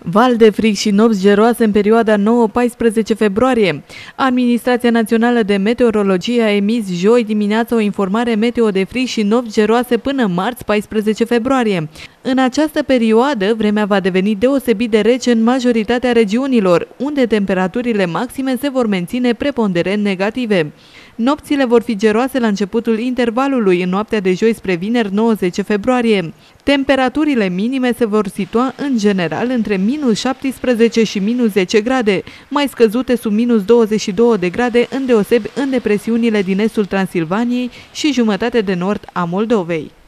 Val de frig și nopți geroase în perioada 9-14 februarie. Administrația Națională de Meteorologie a emis joi dimineața o informare meteo de frig și nopți geroase până marți 14 februarie. În această perioadă, vremea va deveni deosebit de rece în majoritatea regiunilor, unde temperaturile maxime se vor menține preponderent negative. Nopțile vor fi geroase la începutul intervalului, în noaptea de joi spre vineri 90 februarie. Temperaturile minime se vor situa în general între minus 17 și minus 10 grade, mai scăzute sub minus 22 de grade, îndeosebi în depresiunile din estul Transilvaniei și jumătate de nord a Moldovei.